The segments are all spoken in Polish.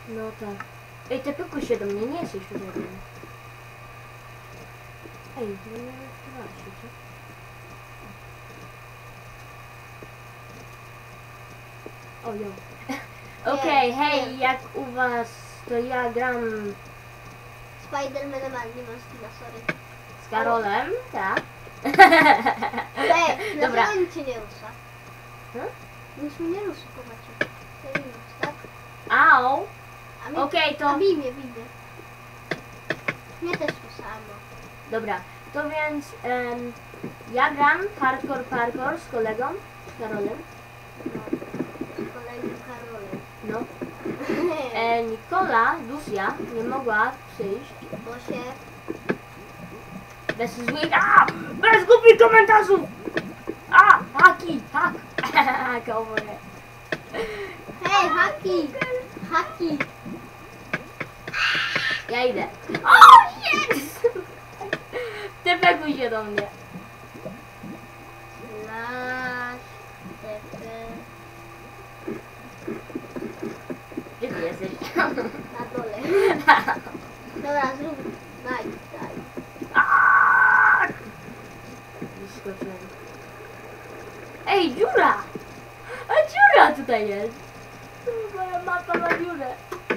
No tak. Ej, te pykuj się do mnie, nie jesteś tutaj. Ej, no nie rozpływasz się, co? O, jo. Okej, hej, jak u was, to ja gram Spidermanem, ale nie mam skilla, sorry. z Karolem, tak? Ej, Dobra. dlaczego nic cię nie rusza? Hmm? Nic mi nie rusza, popatrzcie. To minus, tak? Au! A mi... Okej, to... A bij mnie. Mnie też słyszałam. Dobra, to więc ja gram hardcore parkour z kolegą, z Karolem. No. Z kolegą Karolem. No. Nikola, Lucia, nie mogła przyjść. Bo się... Bez złych... A! Bez głupich komentarzów! A! Haki! Hak! Kołboje. Hej, haki! Ja idę. O! Jest! Tepekuj się do mnie. Slash... TP... Gdzie ty jesteś? Na dole. Dobra, zrób... Daj. Aaaa! Wyskoczyłem. Ej, dziura! A dziura tutaj jest! Moja mapa ma dziurę.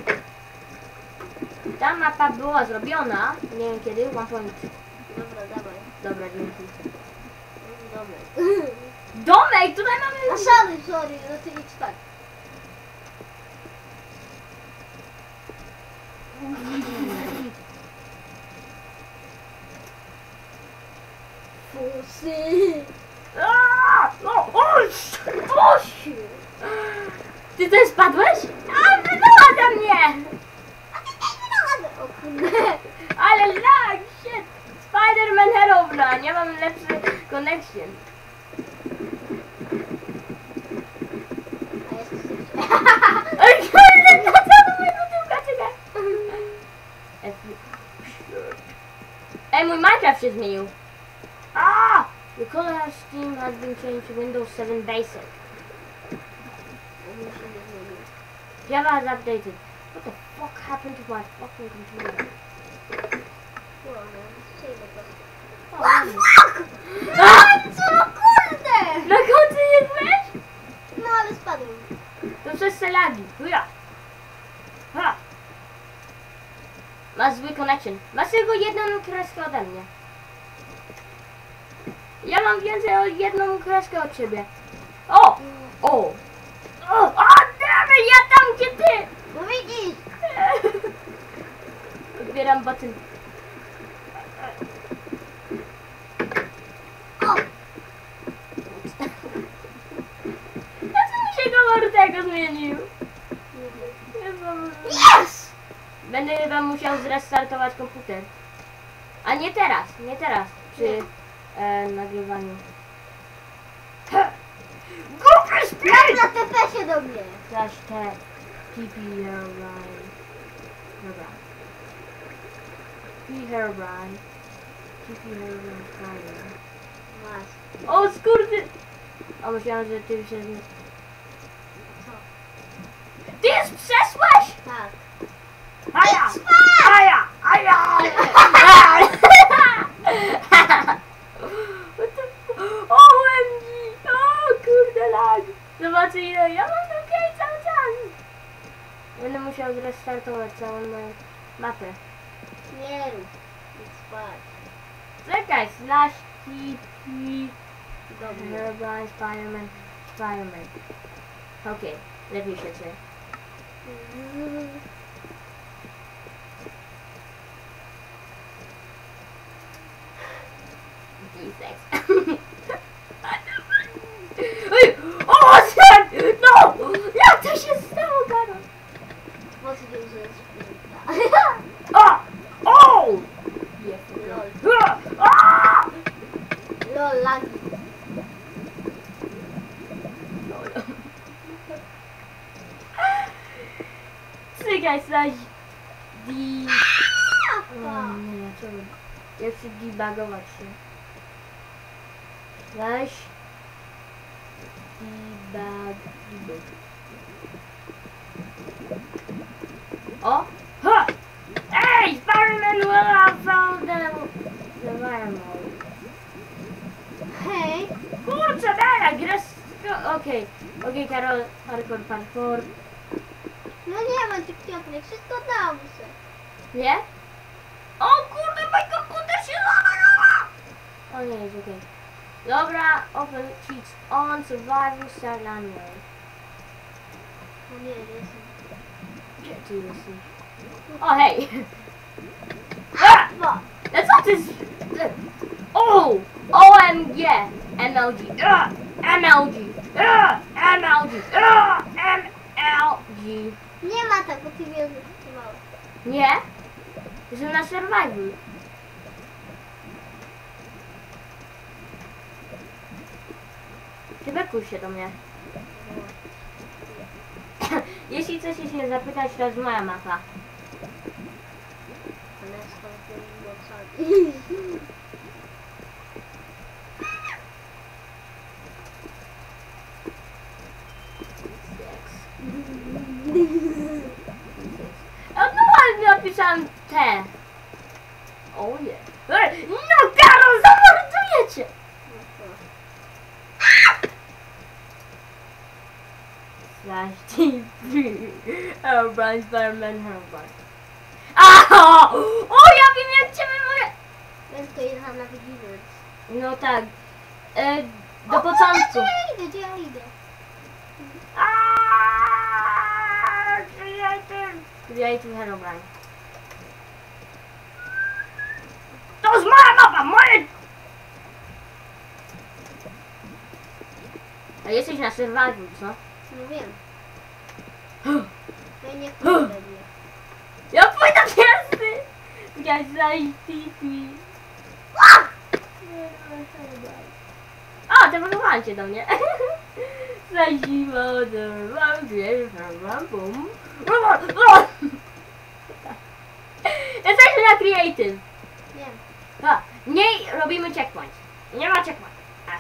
Ta mapa była zrobiona, nie wiem kiedy, one point. Dobra, dawaj. Dobra, dzięki. Dobra. Domek! Tutaj A mamy... sorry, no ty idź tak. Fusy! Aaaa! No, oś! Oś! Ty też spadłeś? A, wydoła mnie! O kurde. Ale lag, shit! Spider-Man Herobrine, ja mam lepszy connection. A jest Ej, kurde, na co mojego tyłka, czekaj! Ej, mój Minecraft się zmienił. Ah! The color scheme has been changed to Windows 7 Basic. Java has updated. What the fuck happened to my fucking computer? Co kurde! Na końcu nie byłeś? No ale spadłem. To przez te lagi. Huja. Ha. Masz zły connection. Masz tylko jedną kreskę ode mnie. Ja mam więcej o jedną kreskę od ciebie. O! O! O! O! Damy, ja tam gdzie ty! No widzisz! Odbieram button. O! Dlaczego mi się kolor tego zmienił? Yes! Będę chyba musiał zrestartować komputer. A nie teraz, nie teraz. Przy nagrywaniu. Głupi Jak na TP się do mnie! Slash te TP Herobrine. Dobra. TP Herobrine. TP Herobrine Fire. Masz. O skurdy! O, myślałem, że ty się... Co? Ty jest przeszłeś? Tak. Aja! Aja! Aja! OMG! O kurde lag! Zobaczcie ile ja mam okej cały czas! Będę musiał zrestartować całą moją mapę. Nie rób. Idź spać. Czekaj, slash TP Dobrze. Herobrine Spiderman. Okej, lepiej się czuję. D6. Ej! O, shit! No! Jak to się stało, Karol? Po co nie użyjesz? O! O! Lol. A! Lol, lagi. Czekaj, slash D... A! Nie, czemu? Ja chcę debugować się. Slash debug. O! Ha! Ej! Spider-Man will have found the wormhole. Hej. Kurczę, dalej, grasz... Okej, Karol, parkour. No nie ma tych Piotrek, wszystko dało się. Nie? O kurde, mój komputer się załadował! O nie, jest okej. Dobra, open cheats on, survival, start manual. No nie, nie jest. Gdzie ty jesteś? O hej! A! Co ty z... O! OMG! MLG! MLG! MLG! MLG! Nie ma tak, bo ty mnie zatrzymałeś. Nie? Jestem na survival. Ty bekuj się do mnie. Jeśli chcesz się zapytać, to jest moja mapa. Ale skąd ty mi No ale napisałem te. O nie. No Karol, zamorduję cię! Slash TV. Herobrine, Spider-Man, Herobrine. O, ja wiem jak cię mogę... Więc to jest na wyginąć. No tak. Do początku. Gdzie ja idę? Creative Herobrine. To jest moja mapa, moje... A jesteś na survival, co? No wiem. No i nie pójdę. Ja pójdę pierwszy! Guys, like TP. O, to wygląda cię do mnie. Zajdziło do bum. Jesteśmy na creative. Wiem. Ha, nie robimy checkpoint. Nie ma checkpoint.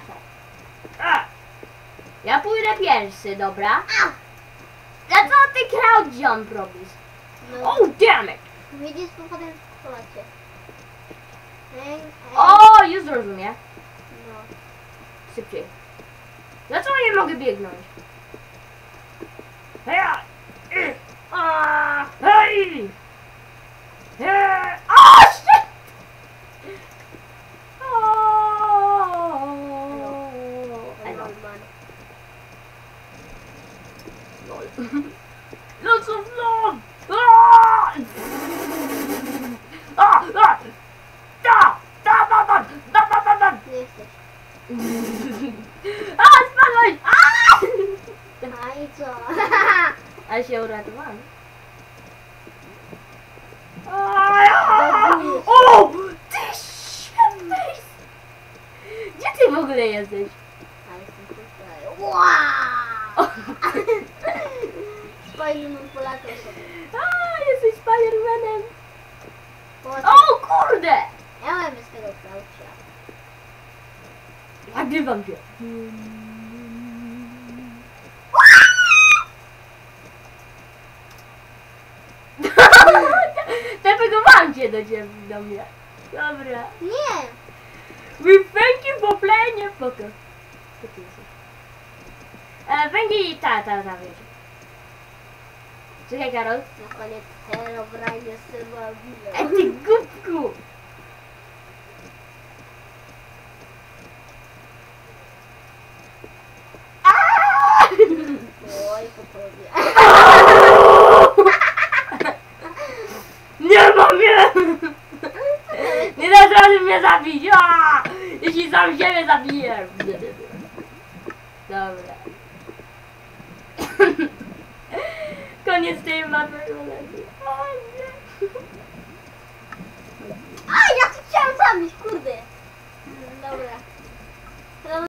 Ja pójdę pierwszy, dobra? A co ty crowd jump robisz? No, Oh damn it! widzisz, to potem w kolacie. O, już rozumiem. No. Szybciej. Dlaczego nie mogę biegnąć? Hej! Hej! O, shit! Hello, Elo. man. Lol. Lots of love! Tu jesteś. Spadłeś! A i co? Ale się uratowałem. O! Ty świetny! Gdzie ty w ogóle jesteś? A jestem tutaj. Wow! Spider-Man polatał sobie. Jesteś Spider-Manem. Polatał. O kurde! Ja mam z tego klaucia. Nagrywam cię. Zapegowałam cię do mnie. Dobra. Nie! We thank you for playing your poker. Co ty jesteś? Będzie wiecie. Czekaj, Karol. Na koniec Herobrine jest survivalem. Ty głupku! Oj, po tobie. Nie mam mnie! Nie dasz rady mnie zabić! Jeśli sam siebie zabiję! Dobra. Koniec tej mapy. O nie. A, ja tu chciałam zabić, kurde. Dobra.